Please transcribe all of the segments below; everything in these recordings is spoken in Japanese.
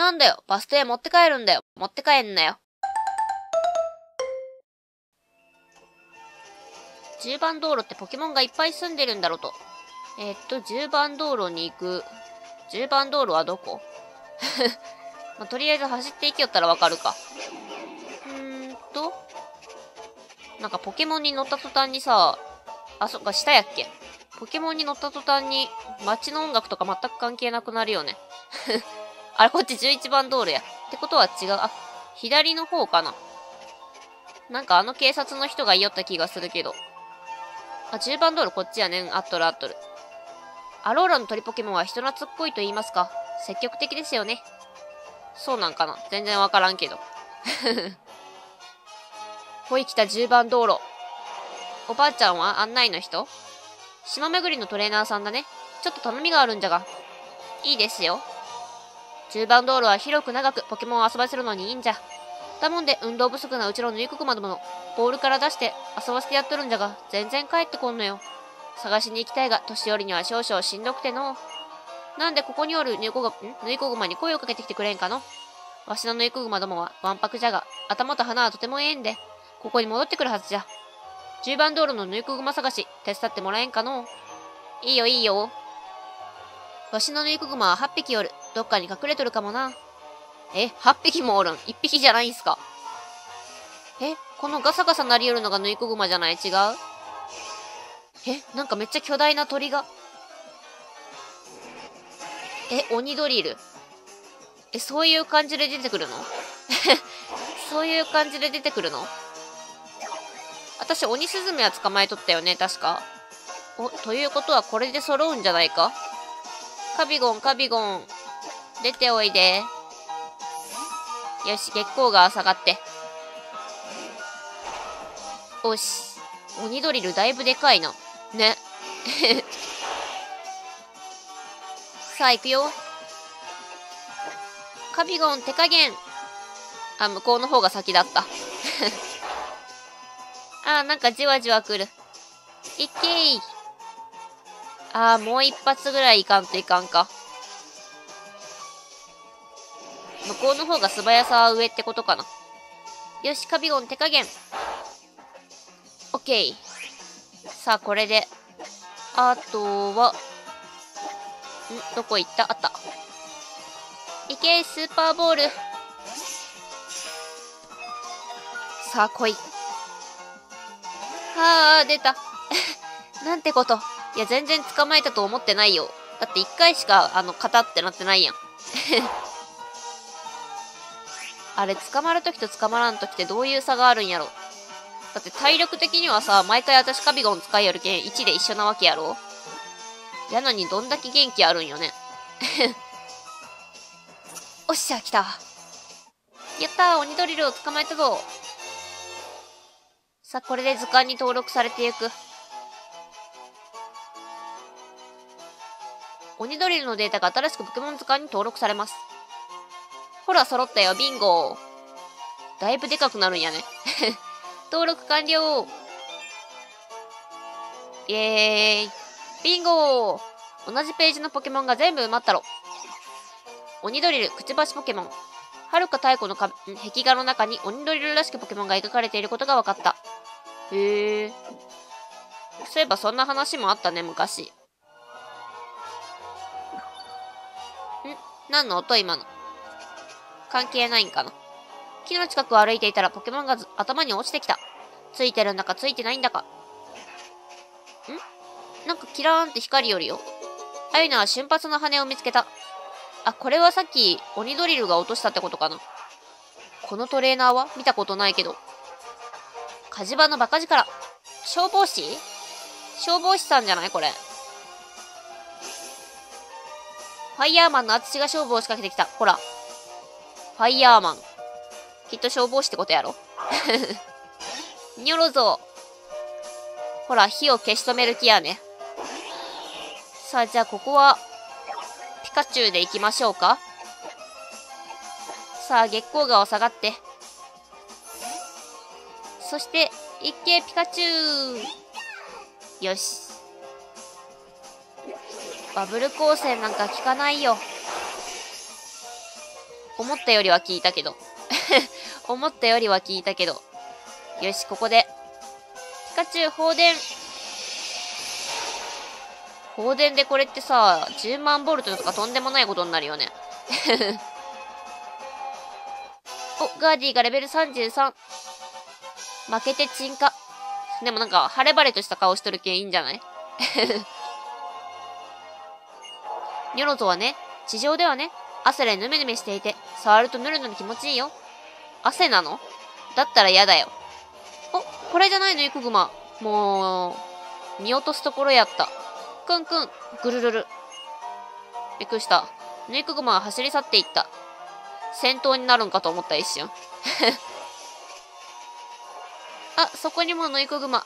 なんだよ、バス停持って帰るんだよ。持って帰んなよ。10番道路ってポケモンがいっぱい住んでるんだろうと。10番道路に行く。10番道路はどこまあ、とりあえず走っていきよったらわかるか。なんかポケモンに乗った途端にさ、あ、そっか、下やっけ。ポケモンに乗った途端に街の音楽とか全く関係なくなるよね。あれ、こっち11番道路や。ってことは違う。あ、左の方かな。なんかあの警察の人が言いよった気がするけど。あ、10番道路こっちやねん。あっとるあっとる。アローラの鳥ポケモンは人懐っこいと言いますか。積極的ですよね。そうなんかな。全然わからんけど。ほい来た10番道路。おばあちゃんは案内の人？島巡りのトレーナーさんだね。ちょっと頼みがあるんじゃが。いいですよ。10番道路は広く長くポケモンを遊ばせるのにいいんじゃ。だもんで運動不足なうちのぬいこくまどものボールから出して遊ばせてやっとるんじゃが、全然帰ってこんのよ。探しに行きたいが、年寄りには少々しんどくての。なんでここにおるぬいこぐまに声をかけてきてくれんかの。わしのぬいこぐまどもはわんぱくじゃが、頭と鼻はとてもええんで、ここに戻ってくるはずじゃ。10番道路のぬいこぐま探し、手伝ってもらえんかの。いいよいいよ。わしのぬいこぐまは8匹おる。どっかに隠れとるかもな。8匹もおるん。1匹じゃないんすか。このガサガサ鳴りよるのがぬいこぐまじゃない？違う？なんかめっちゃ巨大な鳥が。鬼ドリル。そういう感じで出てくるの？そういう感じで出てくるの？私、鬼スズメは捕まえとったよね、確か。ということはこれで揃うんじゃないか？カビゴン、カビゴン。出ておいで。よし、月光が下がって。よし。鬼ドリルだいぶでかいな。ね。さあ、行くよ。カビゴン、手加減。あ、向こうの方が先だった。なんかじわじわ来る。いっけー。もう一発ぐらいいかんといかんか。向こうの方が素早さは上ってことかな。よし、カビゴン手加減。オッケー。さあ、これで。あとは、どこ行った？あった。いけー、スーパーボール。さあ、来い。出た。なんてこと。いや、全然捕まえたと思ってないよ。だって一回しか、型ってなってないやん。あれ、捕まるときと捕まらんときってどういう差があるんやろ。だって体力的にはさ、毎回私カビゴン使いよるけん1で一緒なわけやろ。やのにどんだけ元気あるんよね。おっしゃ、来た。やったー、鬼ドリルを捕まえたぞ。さあ、これで図鑑に登録されていく。鬼ドリルのデータが新しくポケモン図鑑に登録されます。ほら、揃ったよ、ビンゴ。だいぶでかくなるんやね。登録完了。イエーイ。ビンゴ。同じページのポケモンが全部埋まったろ。鬼ドリル、くちばしポケモン。はるか太古の壁画の中に鬼ドリルらしきポケモンが描かれていることが分かった。へえ。そういえばそんな話もあったね、昔。何の音今の。関係ないんかな。木の近くを歩いていたらポケモンが頭に落ちてきた。ついてるんだかついてないんだか。なんかキラーンって光よるよ。アユナは瞬発の羽を見つけた。これはさっき鬼ドリルが落としたってことかな。このトレーナーは見たことないけど。火事場のバカ力。消防士さんじゃないこれ。ファイヤーマンのアツシが勝負を仕掛けてきた。ほら。ファイヤーマン。きっと消防士ってことやろ。ニョロゾー。ほら、火を消し止める気やね。さあ、じゃあここは、ピカチュウで行きましょうか。さあ、月光川を下がって。そして、一景ピカチュウ。よし。バブル光線なんか効かないよ。 思ったよりは効いたけど。思ったよりは効いたけど。よし、ここで。ピカチュウ、放電。放電でこれってさ、10万ボルトとかとんでもないことになるよね。お、ガーディがレベル33。負けて鎮火。でもなんか、晴れ晴れとした顔しとるけんいいんじゃない？ニョロゾはね、地上ではね、汗でヌメヌメしていて、触るとヌルヌル気持ちいいよ。汗なの？だったら嫌だよ。お、これじゃないの、イクグマ。もう、見落とすところやった。くんくん、ぐるるる。びっくりした。ヌイクグマは走り去っていった。戦闘になるんかと思った一瞬。あ、そこにもヌイクグマ。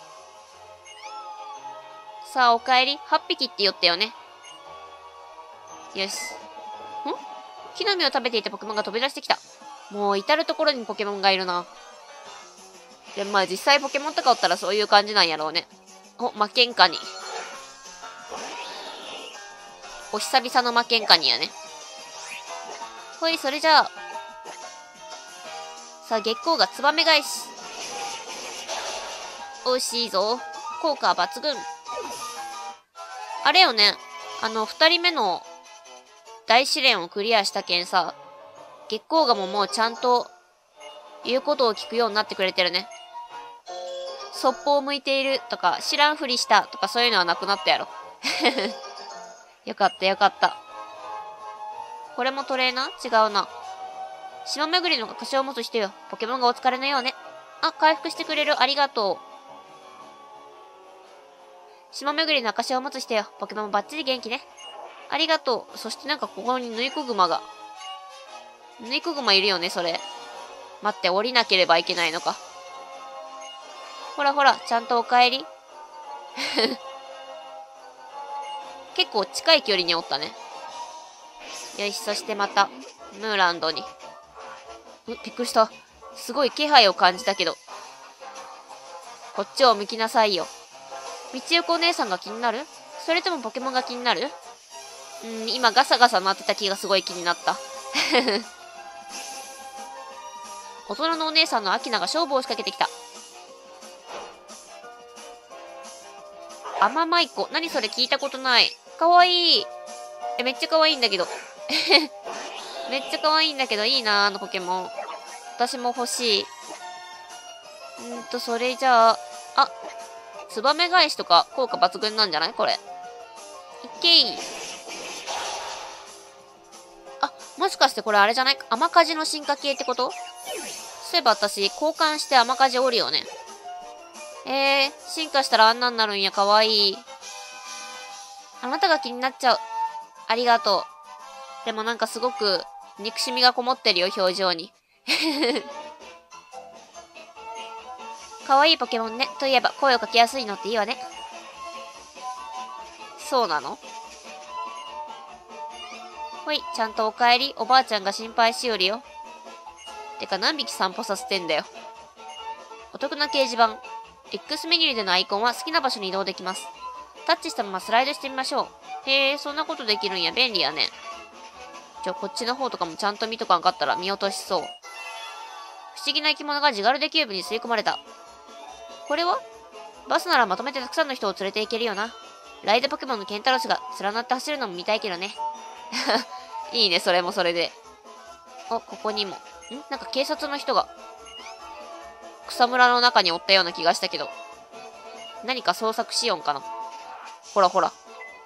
さあ、お帰り。8匹って言ったよね。よし。木の実を食べていたポケモンが飛び出してきた。もう至るところにポケモンがいるな。でもまあ実際ポケモンとかおったらそういう感じなんやろうね。お、負けんかに。お久々の負けんかにやね。ほい、それじゃあ。さあ、月光がツバメ返し。おいしいぞ。効果は抜群。あれよね。二人目の大試練をクリアしたけんさ、月光河ももうちゃんと言うことを聞くようになってくれてるね。そっぽを向いているとか、知らんふりしたとかそういうのはなくなったやろ。よかったよかった。これもトレーナー？違うな。島巡りの証を持つ人よ。ポケモンがお疲れのようね。あ、回復してくれる。ありがとう。島巡りの証を持つ人よ。ポケモンもバッチリ元気ね。ありがとう。そしてなんかここにヌイコグマが。ヌイコグマいるよね、それ。待って、降りなければいけないのか。ほらほら、ちゃんとお帰り。結構近い距離におったね。よし、そしてまた、ムーランドに。びっくりした。すごい気配を感じたけど。こっちを向きなさいよ。道行くお姉さんが気になる？それともポケモンが気になる？今ガサガサ鳴ってた気がすごい気になった。大人のお姉さんのアキナが勝負を仕掛けてきた。アママイコ。何それ聞いたことない。かわいい。めっちゃかわいいんだけど。めっちゃかわいいんだけど、いいなあのポケモン。私も欲しい。それじゃあ、あ、ツバメ返しとか効果抜群なんじゃないこれ。いけい。あ、もしかしてこれあれじゃない？甘かじの進化系ってこと？そういえば私、交換して甘かじおるよね。進化したらあんなになるんや、かわいい。あなたが気になっちゃう。ありがとう。でもなんかすごく、憎しみがこもってるよ、表情に。かわいいポケモンね。といえば、声をかけやすいのっていいわね。そうなの？ほい、ちゃんとお帰り。おばあちゃんが心配しよるよ。てか、何匹散歩させてんだよ。お得な掲示板。X メニューでのアイコンは好きな場所に移動できます。タッチしたままスライドしてみましょう。へえ、そんなことできるんや。便利やね。こっちの方とかもちゃんと見とかんかったら見落としそう。不思議な生き物がジガルデキューブに吸い込まれた。これは？バスならまとめてたくさんの人を連れて行けるよな。ライドポケモンのケンタロスが連なって走るのも見たいけどね。いいね、それもそれで。お、ここにも。なんか警察の人が、草むらの中におったような気がしたけど。何か捜索しよんかな。ほらほら。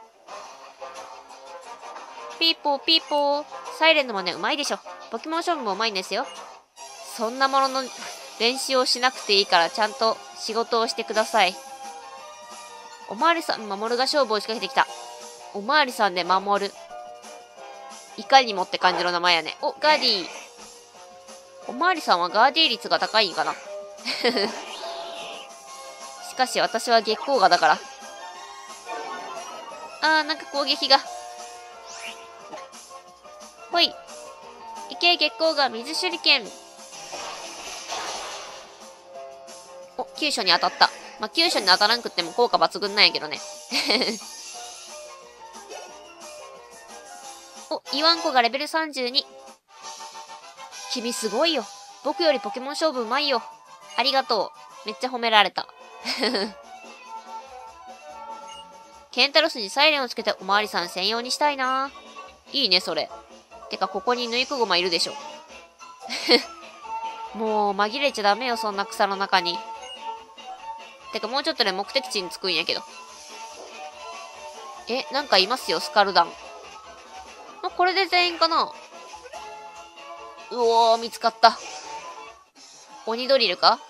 ピーポーピーポー。サイレンの真似うまいでしょ。ポケモン勝負もうまいんですよ。そんなものの練習をしなくていいからちゃんと仕事をしてください。おまわりさん、守るが勝負を仕掛けてきた。おまわりさんで守る。いかにもって感じの名前やね。お、ガーディー。おまわりさんはガーディー率が高いんかな。しかし私は月光河だから。なんか攻撃が。ほい。いけ、月光河、水手裏剣。お、急所に当たった。まあ、急所に当たらんくっても効果抜群なんやけどね。お、イワンコがレベル32。 君すごいよ。僕よりポケモン勝負うまいよ。ありがとう。めっちゃ褒められた。ケンタロスにサイレンをつけておまわりさん専用にしたいな。いいね、それ。てか、ここにヌイクゴマいるでしょ。もう、紛れちゃダメよ、そんな草の中に。てか、もうちょっとで目的地に着くんやけど。なんかいますよ、スカルダン。これで全員かな。うおー、見つかった。鬼ドリルか。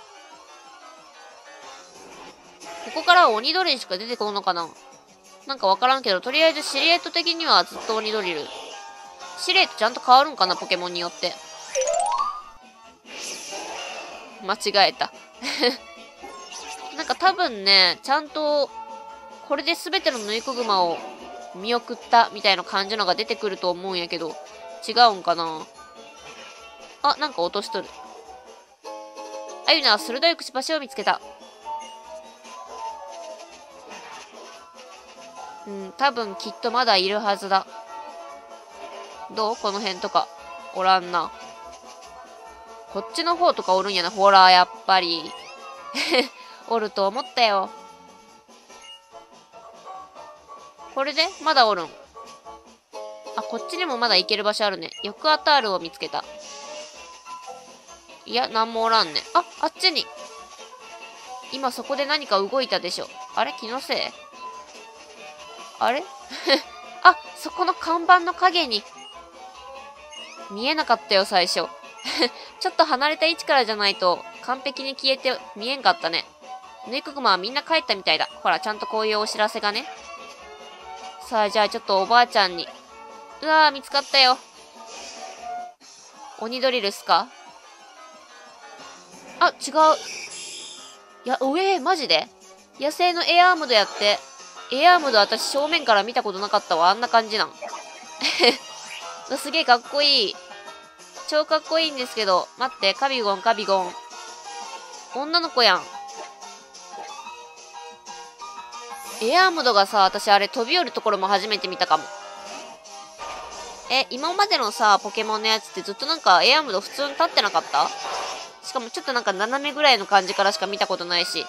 ここからは鬼ドリルしか出てこんのかな。なんかわからんけど、とりあえずシリエット的にはずっと鬼ドリル。シリエットちゃんと変わるんかな、ポケモンによって。間違えた。なんか多分ね、ちゃんと、これで全てのヌイクグマを見送ったみたいな感じのが出てくると思うんやけど、違うんかな。あ、なんか落としとる。あゆなは鋭いくちばしを見つけた。多分きっとまだいるはずだ。どうこの辺とか。おらんな。こっちの方とかおるんやな。ほら、やっぱり。おると思ったよ。これでまだおるん。あ、こっちにもまだ行ける場所あるね。ヨクアタールを見つけた。いや、なんもおらんね。あ、あっちに。今そこで何か動いたでしょ。あれ気のせいあれあ、そこの看板の影に。見えなかったよ、最初。ちょっと離れた位置からじゃないと、完璧に消えて見えんかったね。ヌイクグマはみんな帰ったみたいだ。ほら、ちゃんとこういうお知らせがね。さあ、じゃあちょっとおばあちゃんに。うわー、見つかったよ。鬼ドリルっすか。あ、違う。いや、マジで野生のエアームドやって。エアームド私正面から見たことなかったわ。あんな感じなん。すげえかっこいい。超かっこいいんですけど。待って、カビゴン、カビゴン。女の子やん。エアームドがさ、私あれ飛び降るところも初めて見たかも。今までのさ、ポケモンのやつってずっとなんかエアームド普通に立ってなかった？しかもちょっとなんか斜めぐらいの感じからしか見たことないし。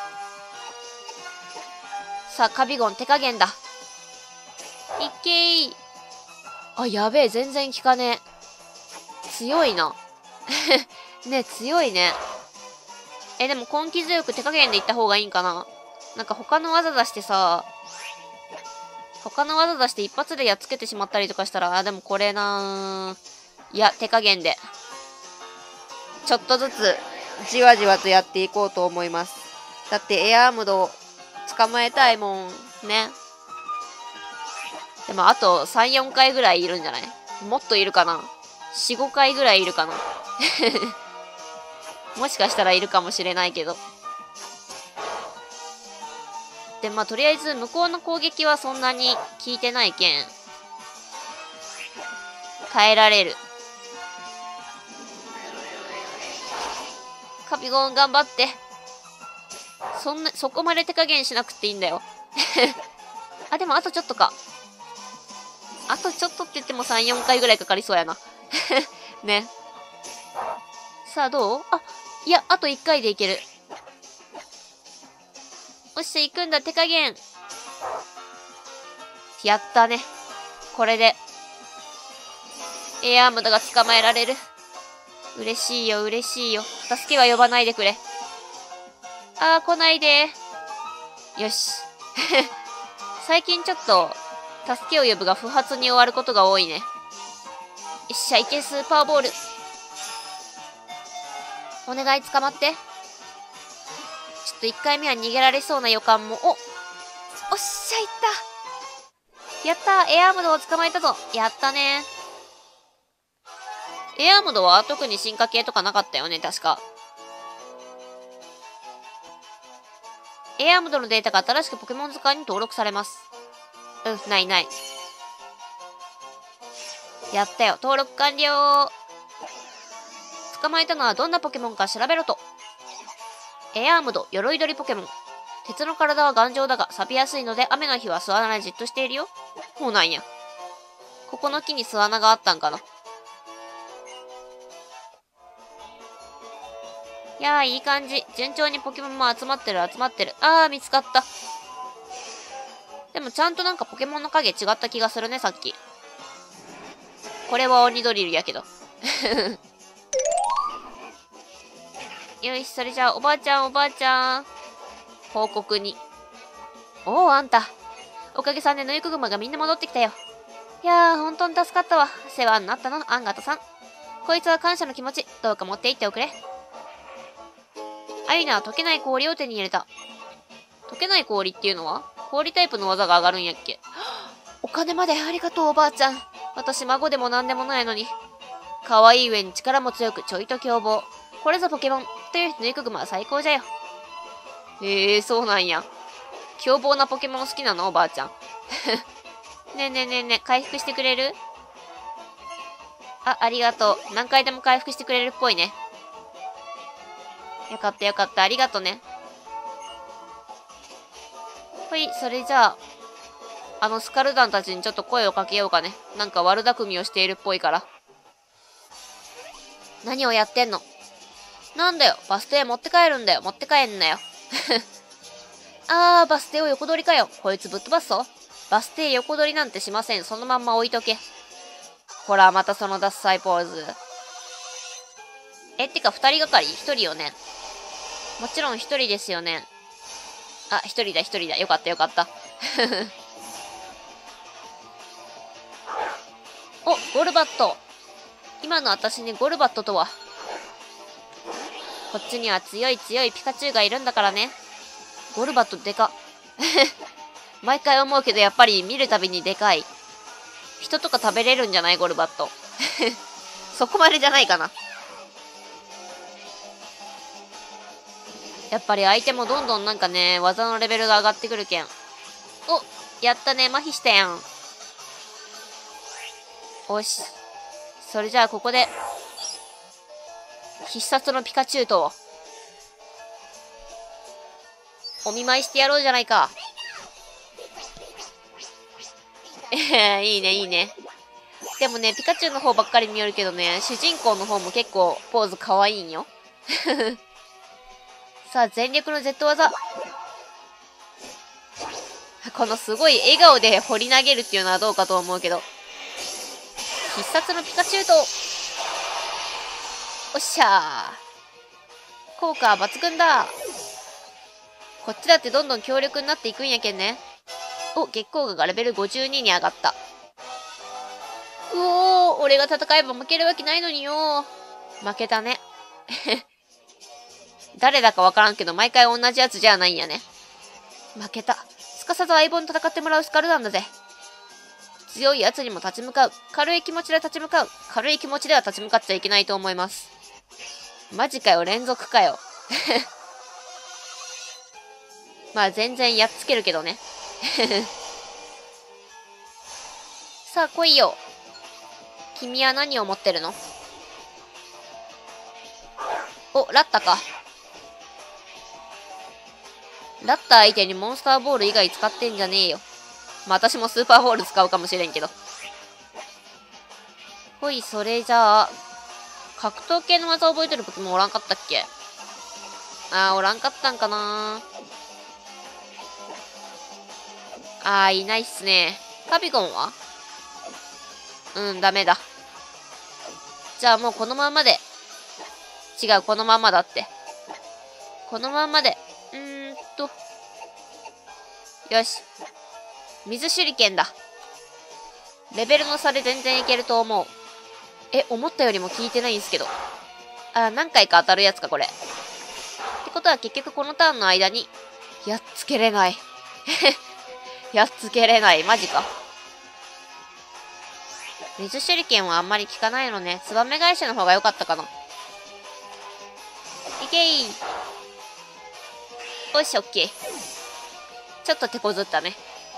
さあ、カビゴン手加減だ。いっけー。あ、やべえ、全然効かねえ。強いな。ね、強いね。でも根気強く手加減でいった方がいいんかな。なんか他の技出してさ、他の技出して一発でやっつけてしまったりとかしたら、でもこれなー。いや、手加減で。ちょっとずつ、じわじわとやっていこうと思います。だってエアームド、捕まえたいもん、ね。でもあと3、4回ぐらいいるんじゃない？もっといるかな？ 4、5回ぐらいいるかな。もしかしたらいるかもしれないけど。で、まあ、とりあえず、向こうの攻撃はそんなに効いてないけん。耐えられる。カビゴン頑張って。そこまで手加減しなくていいんだよ。あ、でもあとちょっとか。あとちょっとって言っても3、4回ぐらいかかりそうやな。ね。さあ、どう？あ、いや、あと1回でいける。おっしゃ、行くんだ、手加減。やったね。これで、エアームドが捕まえられる。嬉しいよ、嬉しいよ。助けは呼ばないでくれ。あー、来ないで。よし。最近ちょっと、助けを呼ぶが不発に終わることが多いね。よっしゃ、いけ、スーパーボール。お願い、捕まって。ちょっと1回目は逃げられそうな予感も。おっしゃ、いった。やったー、エアームドを捕まえたぞ。やったねー。エアームドは特に進化系とかなかったよね、確か。エアームドのデータが新しくポケモン図鑑に登録されます。ないない。やったよ。登録完了。捕まえたのはどんなポケモンか調べろと。エアームド、鎧取りポケモン。鉄の体は頑丈だが錆びやすいので雨の日は巣穴でじっとしているよ。そうなんや。ここの木に巣穴があったんかな。 いやー、いい感じ。順調にポケモンも集まってる。あー、見つかった。でもちゃんとなんかポケモンの影違った気がするね、さっき。これは鬼ドリルやけど。よし、それじゃあ、おばあちゃん。報告に。おお、あんた。おかげさんでぬいくぐまがみんな戻ってきたよ。いやー、本当に助かったわ。世話になったの、アンガトさん。こいつは感謝の気持ち、どうか持って行っておくれ。アユナは溶けない氷を手に入れた。溶けない氷っていうのは氷タイプの技が上がるんやっけ。お金までありがとう、おばあちゃん。私、孫でもなんでもないのに。可愛い上に力も強く、ちょいと凶暴。これぞポケモン。というぬいくぐまは最高じゃよ。そうなんや。凶暴なポケモン好きなのおばあちゃん。ねえねえねえねえ、回復してくれる？ありがとう。何回でも回復してくれるっぽいね。よかった。ありがとね。ほい、それじゃあ、スカルダンたちにちょっと声をかけようかね。なんか悪巧みをしているっぽいから。何をやってんの？なんだよ、バス停持って帰るんだよ。持って帰んなよ。バス停を横取りかよ。こいつぶっ飛ばすぞ。バス停横取りなんてしません。そのまんま置いとけ。ほら、またそのダッサいポーズ。てか二人がかり？一人よね。もちろん一人ですよね。一人だ。よかった。お、ゴルバット。今の私にゴルバットとは。こっちには強いピカチュウがいるんだからね。ゴルバットでか。毎回思うけどやっぱり見るたびにでかい。人とか食べれるんじゃないゴルバット。そこまでじゃないかな。やっぱり相手もどんどんなんかね、技のレベルが上がってくるけん。お、やったね、麻痺したやん。おし。それじゃあここで、必殺のピカチュウと、お見舞いしてやろうじゃないか。いいね。でもね、ピカチュウの方ばっかり見よるけどね、主人公の方も結構ポーズ可愛いんよ。さあ、全力の Z 技。このすごい笑顔で掘り投げるっていうのはどうかと思うけど。必殺のピカチュウと、おっしゃー。効果抜群だ。こっちだってどんどん強力になっていくんやけんね。お、月光河がレベル52に上がった。うおー、俺が戦えば負けるわけないのによ。負けたね。誰だかわからんけど、毎回同じやつじゃないんやね。負けた。すかさず相棒に戦ってもらうスカルなんだぜ。強い奴にも立ち向かう。軽い気持ちでは立ち向かっちゃいけないと思います。マジかよ、連続かよ。まあ全然やっつけるけどね。さあ来いよ。君は何を持ってるの？お、ラッタか。ラッタ相手にモンスターボール以外使ってんじゃねえよ。まあ私もスーパーボール使うかもしれんけど。ほい、それじゃあ、格闘系の技覚えてるポケモンおらんかったっけ？おらんかったんかな。いないっすね。カビゴンは？ダメだ。じゃあもうこのまんまで。違う、このまんまだって。このまんまで。よし。水手裏剣だ。レベルの差で全然いけると思う。思ったよりも効いてないんすけど。何回か当たるやつか、これ。ってことは結局このターンの間に、やっつけれない。やっつけれない。マジか。水手裏剣はあんまり効かないのね。ツバメ返しの方が良かったかな。いけー。よし、オッケー。ちょっと手こずったね。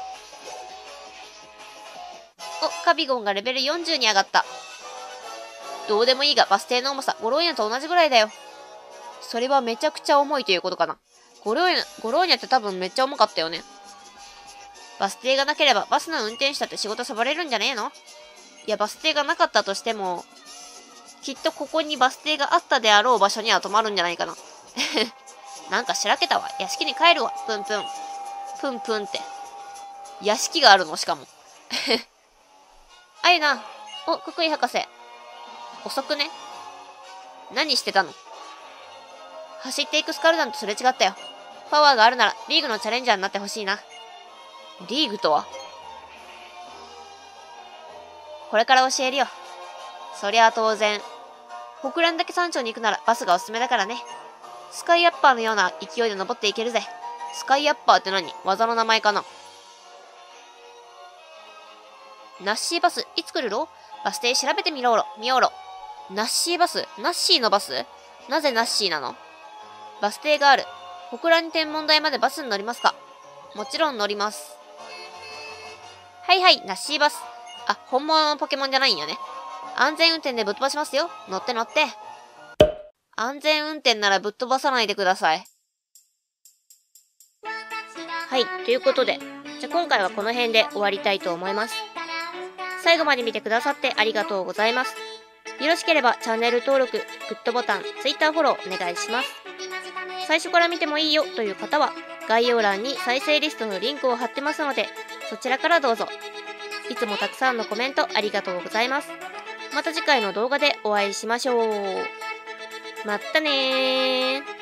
お、カビゴンがレベル40に上がった。どうでもいいが、バス停の重さ、ゴローニャと同じぐらいだよ。それはめちゃくちゃ重いということかな。ゴローニャって多分めっちゃ重かったよね。バス停がなければ、バスの運転手だって仕事サボれるんじゃねえの？いや、バス停がなかったとしても、きっとここにバス停があったであろう場所には止まるんじゃないかな。 なんかしらけたわ。屋敷に帰るわ。プンプン。プンプンって。屋敷があるのしかも。あゆな。お、ククイ博士。遅くね？何してたの？走っていくスカルダンとすれ違ったよ。パワーがあるならリーグのチャレンジャーになってほしいな。リーグとは？これから教えるよ。そりゃあ当然。北蘭岳山頂に行くならバスがおすすめだからね。スカイアッパーのような勢いで登っていけるぜ。スカイアッパーって何？技の名前かな？ナッシーバス、いつ来るろ？バス停調べてみろろ、見ようろ。ナッシーバス？ナッシーのバス？なぜナッシーなの？バス停がある。北蘭天文台までバスに乗りますか？もちろん乗ります。はいはい、ナッシーバス。あ、本物のポケモンじゃないんよね。安全運転でぶっ飛ばしますよ。乗って乗って。安全運転ならぶっ飛ばさないでください。はい、ということで、じゃあ今回はこの辺で終わりたいと思います。最後まで見てくださってありがとうございます。よろしければチャンネル登録、グッドボタン、Twitter フォローお願いします。最初から見てもいいよという方は、概要欄に再生リストのリンクを貼ってますので、そちらからどうぞ。いつもたくさんのコメントありがとうございます。また次回の動画でお会いしましょう。まったねー。